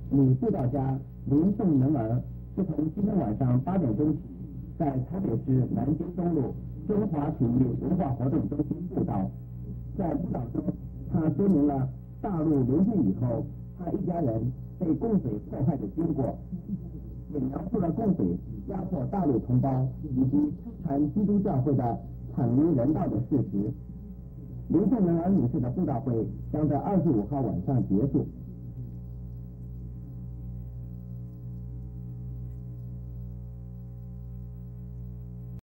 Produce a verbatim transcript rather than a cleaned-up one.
女布道家林宋能儿是从今天晚上八点钟起，在台北市南京东路中华体育文化活动中心布道。在布道中，他说明了大陆沦陷以后，他一家人被共匪迫害的经过，也描述了共匪压迫大陆同胞以及摧残基督教会的惨无人道的事实。林宋能儿女士的布道会将在二十五号晚上结束。